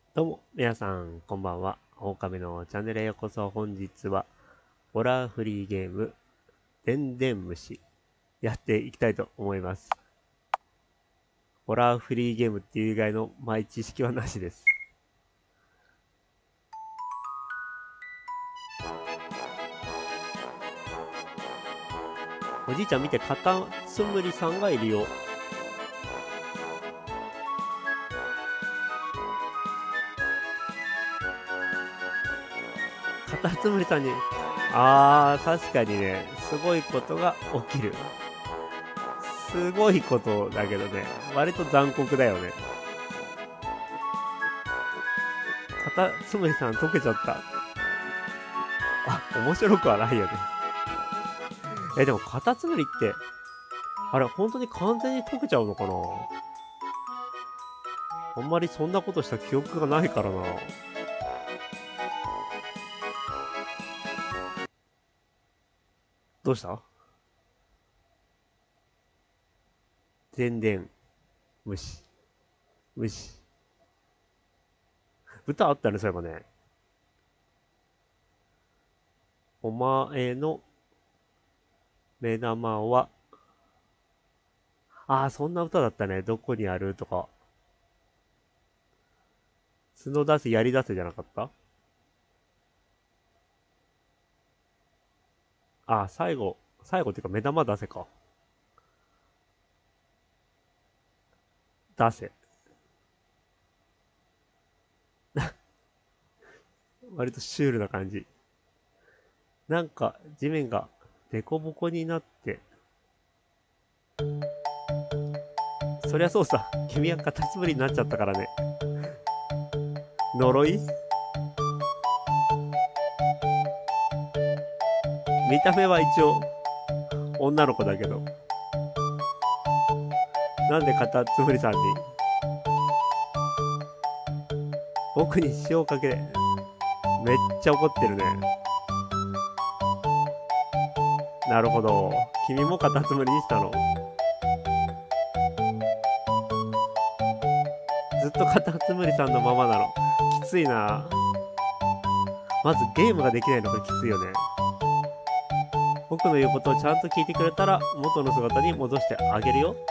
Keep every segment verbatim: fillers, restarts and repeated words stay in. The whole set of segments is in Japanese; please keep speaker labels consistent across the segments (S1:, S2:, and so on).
S1: どうも、皆さん、こんばんは。狼のチャンネルへようこそ。本日は、ホラーフリーゲーム、でんでん虫、やっていきたいと思います。ホラーフリーゲームっていう以外の前知識はなしです。おじいちゃん見て、カタツムリさんがいるよ。カタツムリさんに、あー、確かにね、すごいことが起きる。すごいことだけどね、割と残酷だよね。カタツムリさん溶けちゃった。あ、面白くはないよね。え、でもカタツムリって、あれ、本当に完全に溶けちゃうのかな。あんまりそんなことした記憶がないからな。どうした？でんでん、虫、虫。歌あったね、そういえばね。お前の目玉は、ああ、そんな歌だったね。どこにあるとか。角出せ、槍出せじゃなかった？ああ、最後、最後っていうか目玉出せか。出せ。割とシュールな感じ。なんか、地面がデコボコになって、そりゃそうさ。君はカタツムリになっちゃったからね。呪い？見た目は一応、女の子だけど。なんでカタツムリさんに、僕に塩かけ、めっちゃ怒ってるね。なるほど。君もカタツムリにしたの？ずっとカタツムリさんのままなの？きついな。まずゲームができないのがきついよね。僕の言うことをちゃんと聞いてくれたら元の姿に戻してあげるよ。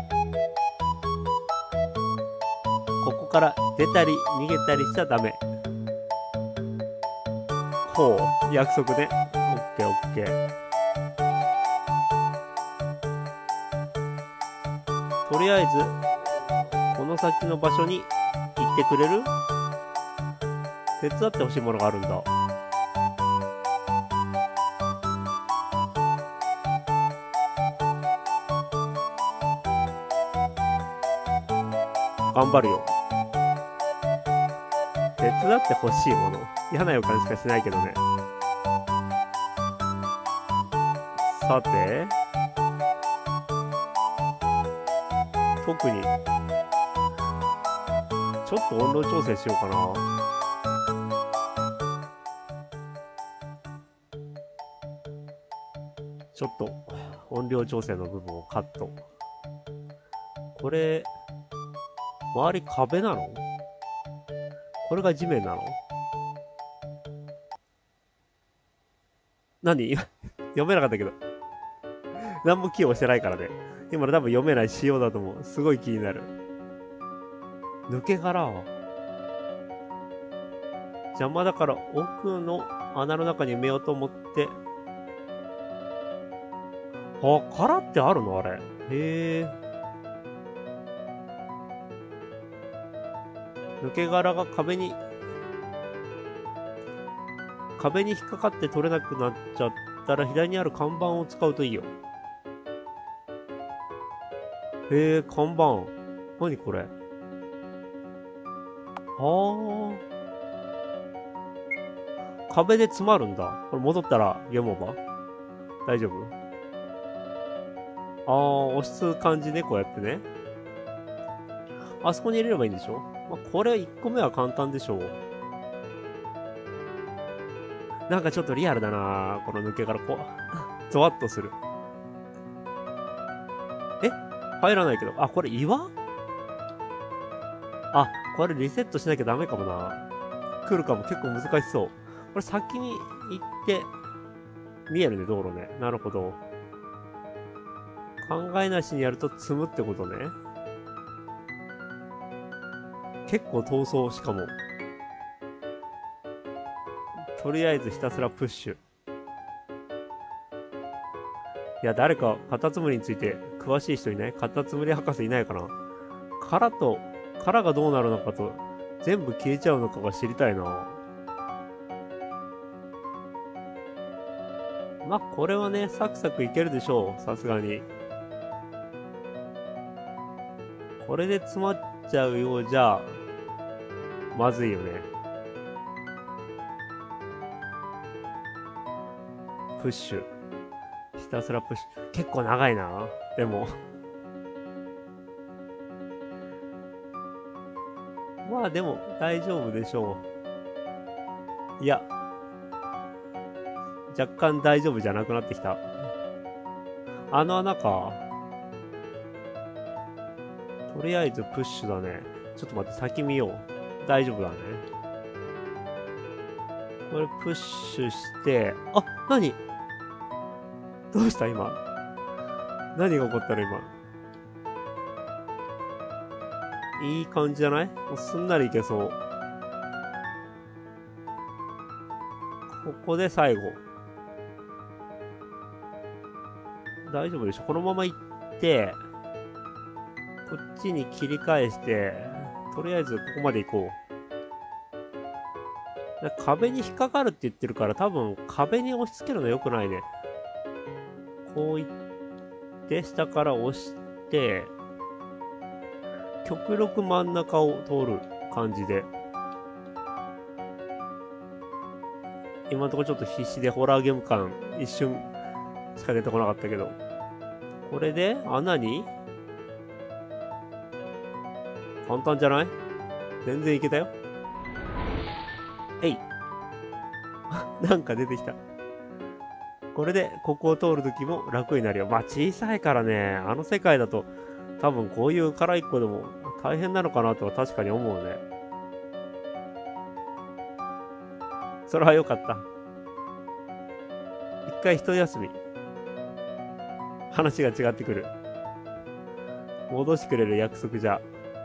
S1: ここから出たり逃げたりしちゃダメ。ほう、約束ね。オッケーオッケー。とりあえず、この先の場所に行ってくれる？手伝ってほしいものがあるんだ。頑張るよ。手伝ってほしいもの。嫌な予感しかしないけどね。さて、特に、ちょっと温度調整しようかな。ちょっと音量調整の部分をカット。これ、周り壁なの？これが地面なの？何？今読めなかったけど。何も気をしてないからね。今の多分読めない仕様だと思う。すごい気になる。抜け殻は邪魔だから奥の穴の中に埋めようと思って。あ、殻ってあるのあれ。へえ。抜け殻が壁に、壁に引っかかって取れなくなっちゃったら左にある看板を使うといいよ。へえ、看板。何これ。はあ。壁で詰まるんだ。これ戻ったら読もうば。大丈夫？あー、押す感じね、こうやってね。あそこに入れればいいんでしょ？まあ、これいっこめは簡単でしょう。なんかちょっとリアルだなこの抜け殻、こう、ゾワッとする。え？入らないけど。あ、これ岩？あ、 これリセットしなきゃダメかもな。来るかも。結構難しそう。これ先に行って、見えるね、道路ね。なるほど。考えなしにやると積むってことね。結構逃走、しかも。とりあえずひたすらプッシュ。いや、誰かカタツムリについて詳しい人いない？カタツムリ博士いないかな？殻と、殻がどうなるのかと、全部消えちゃうのかが知りたいな。まあ、これはね、サクサクいけるでしょう。さすがに。これで詰まっちゃうようじゃ、まずいよね。プッシュ。ひたすらプッシュ。結構長いな。でも。まあでも大丈夫でしょう。いや、若干大丈夫じゃなくなってきた。あの穴か。とりあえずプッシュだね。ちょっと待って、先見よう。大丈夫だね。これプッシュして、あ、何？どうした今。何が起こったの今。いい感じじゃない？もうすんなりいけそう。ここで最後。大丈夫でしょ？このまま行って、こっちに切り返して、とりあえずここまで行こう。壁に引っかかるって言ってるから、多分壁に押し付けるの良くないね。こう行って、下から押して、極力真ん中を通る感じで。今のところちょっと必死でホラーゲーム感一瞬しか出てこなかったけど。これで穴に簡単じゃない？全然いけたよ。えい。なんか出てきた。これでここを通るときも楽になるよ。まあ小さいからね、あの世界だと多分こういう殻一個でも大変なのかなとは確かに思うね。それは良かった。一回一休み。話が違ってくる。戻してくれる約束じゃ。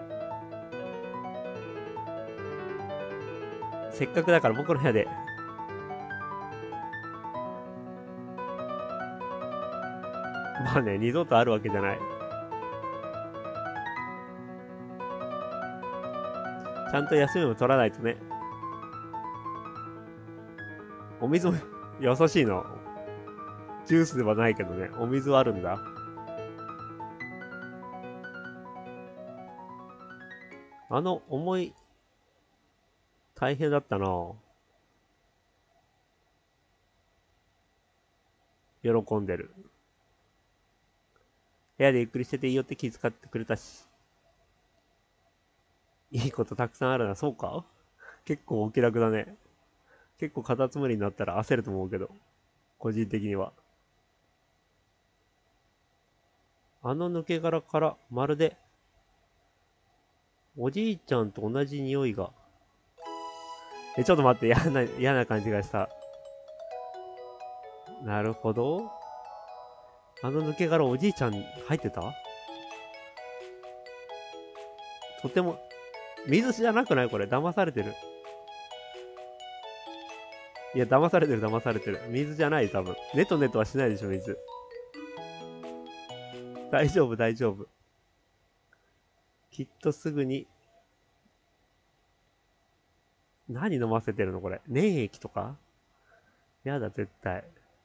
S1: せっかくだから僕の部屋で。まあね、二度とあるわけじゃない。ちゃんと休みも取らないとね。お水も優しいの。ジュースではないけどね。お水はあるんだ。あの思い、大変だったな。喜んでる。部屋でゆっくりしてていいよって気遣ってくれたし。いいことたくさんあるな。そうか？結構お気楽だね。結構カタツムリになったら焦ると思うけど。個人的には。あの抜け殻からまるでおじいちゃんと同じ匂いが。え、ちょっと待って、嫌な、嫌な感じがした。なるほど。あの抜け殻おじいちゃん入ってた？とても、水じゃなくないこれ。騙されてる。いや、騙されてる、騙されてる。水じゃない、多分。ネトネトはしないでしょ、水。大丈夫、大丈夫。きっとすぐに、何飲ませてるのこれ。粘液とか？やだ、絶対。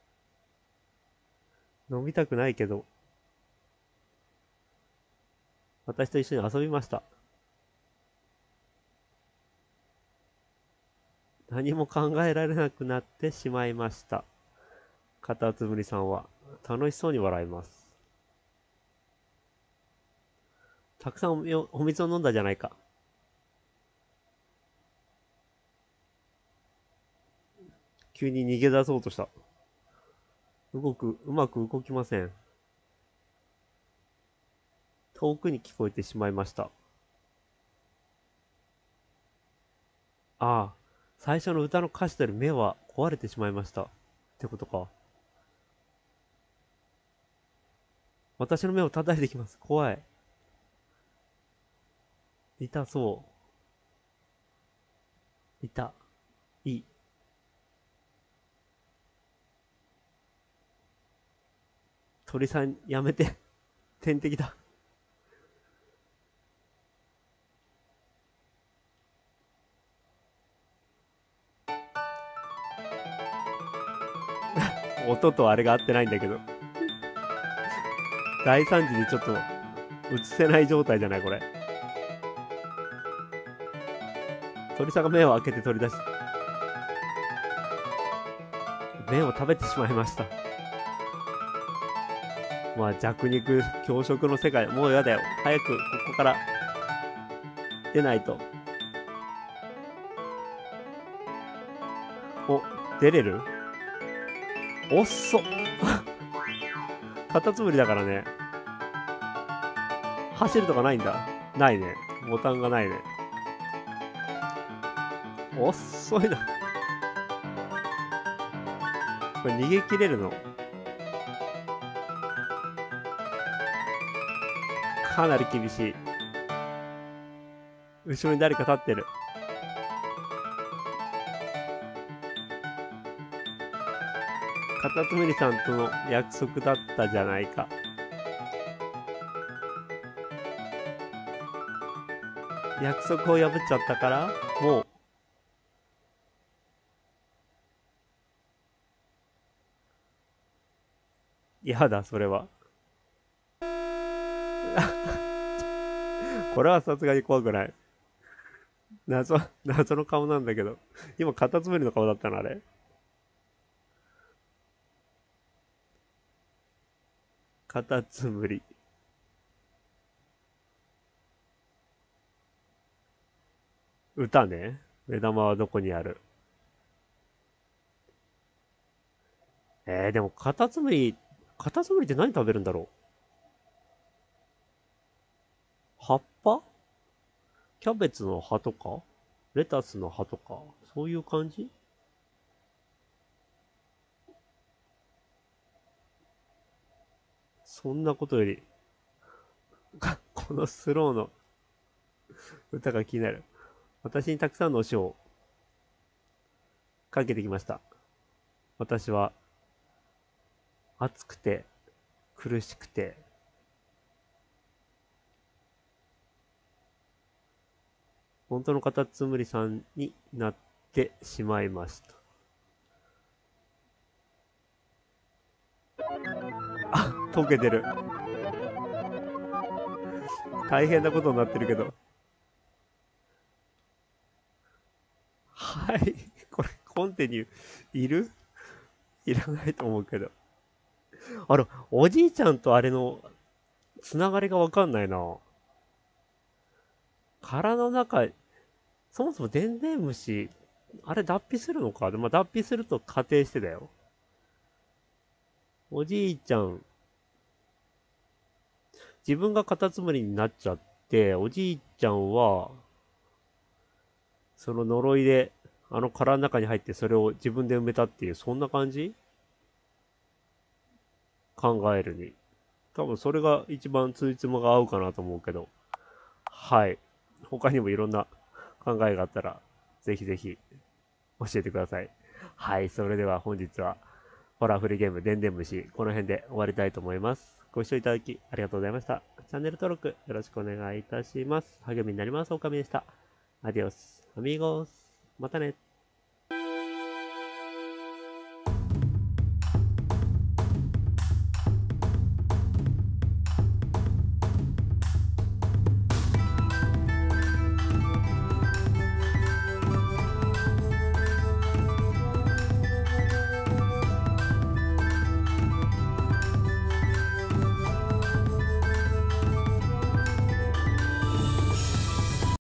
S1: 飲みたくないけど。私と一緒に遊びました。何も考えられなくなってしまいました。カタツムリさんは楽しそうに笑います。たくさんおお水を飲んだじゃないか。急に逃げ出そうとした。動く、うまく動きません。遠くに聞こえてしまいました。 ああ、最初の歌の歌詞である目は壊れてしまいました。ってことか。私の目を叩いてきます。怖い。痛そう。痛。いい。鳥さん、やめて。天敵だ。音とあれが合ってないんだけど。大惨事にちょっと映せない状態じゃないこれ。鳥さんが目を開けて取り出し、麺を食べてしまいました。まあ弱肉強食の世界、もうやだよ。早くここから出ないと。お、出れる？おっそカタツムリだからね。走るとかないんだ。ないね。ボタンがないね。遅いな。これ逃げ切れるの？かなり厳しい。後ろに誰か立ってる。カタツムリさんとの約束だったじゃないか。約束を破っちゃったから、もう。嫌だ、それは。これはさすがに怖くない。謎、謎の顔なんだけど。今、カタツムリの顔だったの、あれ。カタツムリ。歌ね。目玉はどこにある？えー、でもカタツムリ、カタツムリって何食べるんだろう？葉っぱ？キャベツの葉とかレタスの葉とかそういう感じ？そんなことより、このスローの歌が気になる。私にたくさんのお塩をかけてきました。私は暑くて苦しくて本当のカタツムリさんになってしまいました。あ、溶けてる。大変なことになってるけど。はい。これ、コンティニュー、いる？いらないと思うけど。あれ、おじいちゃんとあれの、つながりがわかんないな。殻の中、そもそもでんでん虫、あれ脱皮するのか？でも脱皮すると仮定してだよ。おじいちゃん、自分がカタツムリになっちゃって、おじいちゃんは、その呪いで、あの殻の中に入ってそれを自分で埋めたっていう、そんな感じ？考えるに。多分それが一番ついつまが合うかなと思うけど。はい。他にもいろんな考えがあったら、ぜひぜひ教えてください。はい。それでは本日は、ホラーフリーゲーム、でんでん虫、この辺で終わりたいと思います。ご視聴いただきありがとうございました。チャンネル登録よろしくお願いいたします。励みになります。おかみでした。アディオス、アミーゴス。またね。